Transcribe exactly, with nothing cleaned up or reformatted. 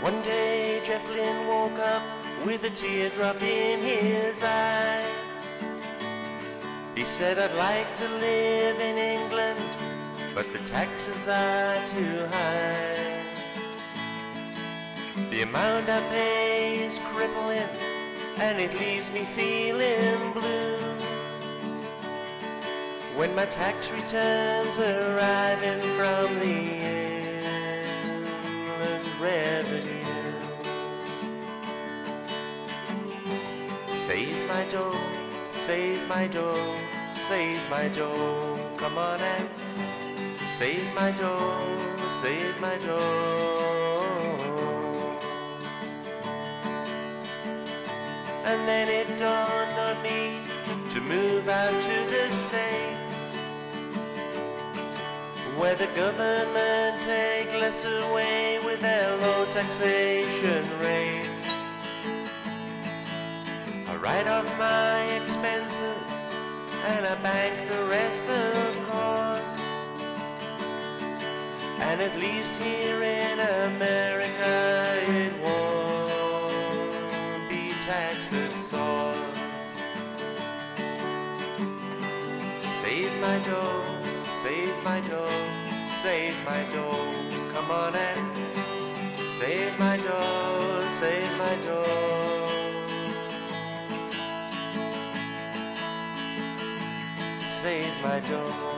One day Jeff Lynne woke up with a teardrop in his eye. He said, I'd like to live in England, but the taxes are too high. The amount I pay is crippling, and it leaves me feeling blue. When my tax returns arriving from the inland revenue, save my dough, save my dough, save my dough, come on and save my dough, save my dough. And then it dawned on me to move out to the States, where the government take less away with their low taxation rates. I write off my expenses and I bank the rest, of course. And at least here in America it won't be taxed at source. Save my dough, save my dough, save my dough, come on and save my dough, save my dough. Save my dough.